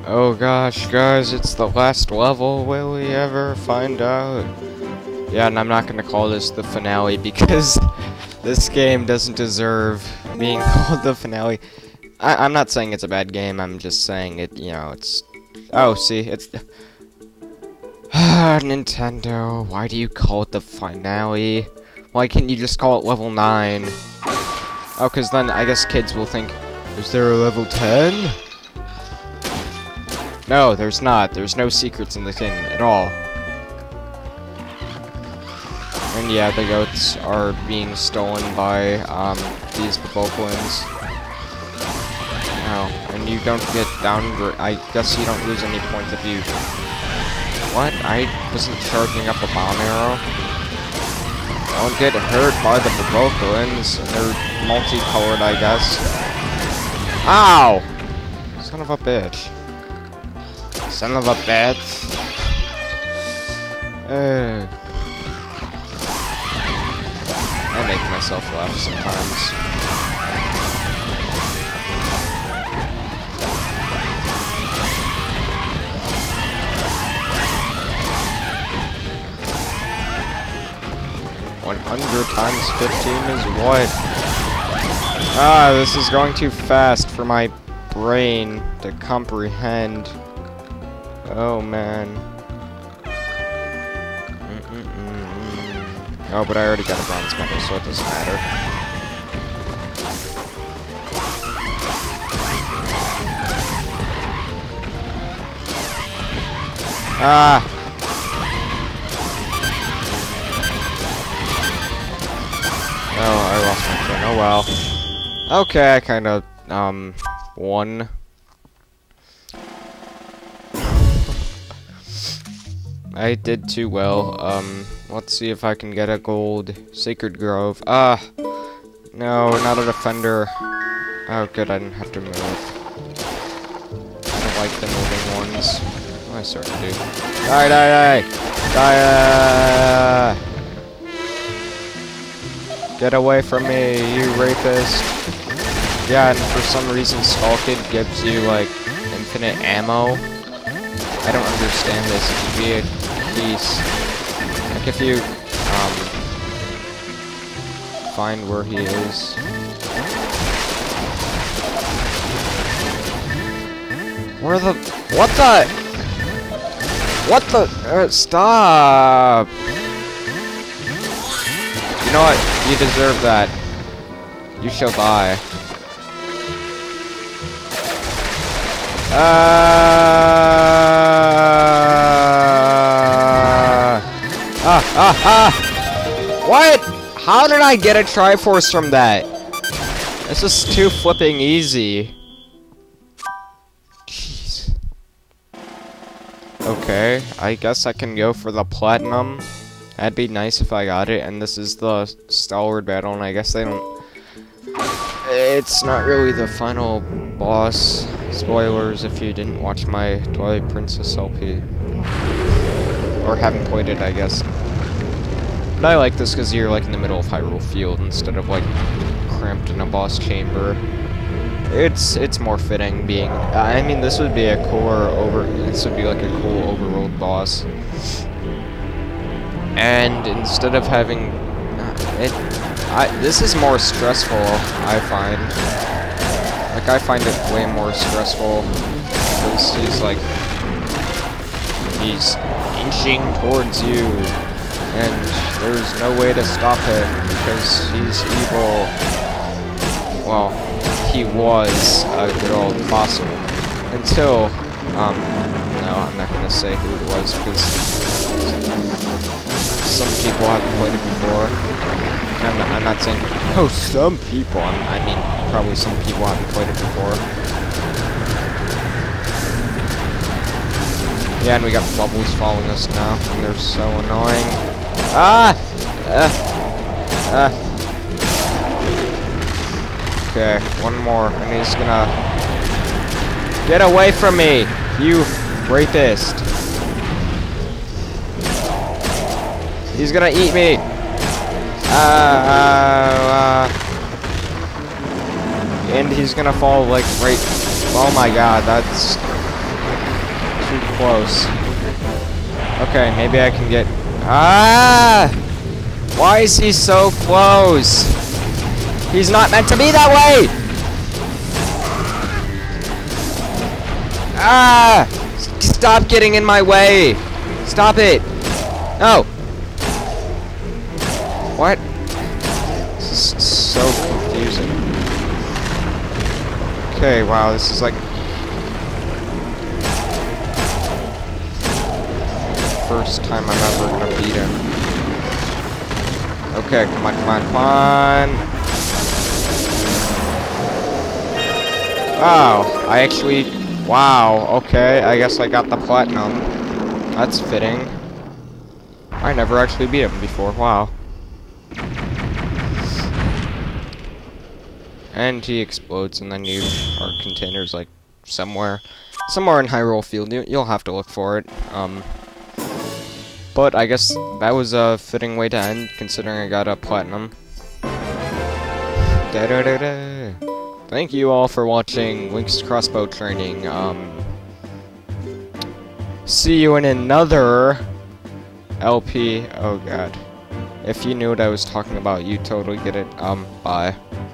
Oh gosh, guys, it's the last level. Will we ever find out? Yeah, and I'm not gonna call this the finale because this game doesn't deserve being called the finale. I'm not saying it's a bad game, I'm just saying it, you know, it's... Oh, see, it's... Nintendo, why do you call it the finale? Why can't you just call it level 9? Oh, because then I guess kids will think, is there a level 10? No, there's not. There's no secrets in the game at all. And yeah, the goats are being stolen by, these Bokoblins. Oh, and you don't get I guess you don't lose any points if you... What? I wasn't charging up a bomb arrow. Don't get hurt by the Bokoblins. They're multicolored, I guess. Ow! Son of a bitch. Son of a bitch. I make myself laugh sometimes. $100 times 15 is what? Ah, this is going too fast for my brain to comprehend. Oh, man. Oh, but I already got a bronze medal, so it doesn't matter. Ah! Oh, I lost my turn. Oh, well. Okay, I kinda, won. I did too well. Let's see if I can get a gold Sacred Grove. Ah! No, not a defender. Oh, good, I didn't have to move. I don't like the moving ones. Oh, I sort of do. Die, die, die! Die! Get away from me, you rapist. Yeah, and for some reason Skull Kid gives you, like, infinite ammo. I don't understand this. It should be a piece. Like, if you, find where he is. Where the... What the... What the... stop! You know what? You deserve that. You shall die. What? How did I get a Triforce from that? This is too flipping easy. Jeez. Okay, I guess I can go for the platinum. That'd be nice if I got it, and this is the Stalwart battle, and I guess they don't... It's not really the final boss. Spoilers if you didn't watch my Twilight Princess LP. Or haven't played it, I guess. But I like this because you're, like, in the middle of Hyrule Field instead of, like, cramped in a boss chamber. It's more fitting being... I mean, this would be a cooler This would be, like, a cool overworld boss. And instead of having this is more stressful, I find. Like, I find it way more stressful because he's inching towards you, and there's no way to stop him because he's evil. Well, he was a good old fossil until no, I'm not gonna say who it was because some people haven't played it before. I'm not saying, oh, some people. I mean, probably some people haven't played it before. Yeah, and we got bubbles following us now, and they're so annoying. Okay, one more, and he's gonna... Get away from me, you rapist. He's gonna eat me. And he's gonna fall like right. Oh my god, that's too close. Okay, maybe I can get... Ah! Why is he so close? He's not meant to be that way! Ah! Stop getting in my way! Stop it! No! What? This is so confusing. Okay, wow, this is like... first time I'm ever gonna beat him. Okay, come on, come on, come on! Oh, I actually... Wow, okay, I guess I got the platinum. That's fitting. I never actually beat him before, wow. And he explodes, and then you are containers like somewhere in Hyrule Field. You'll have to look for it. But I guess that was a fitting way to end, considering I got a platinum. Thank you all for watching Link's Crossbow Training. See you in another LP. Oh god. If you knew what I was talking about, you totally get it. Bye.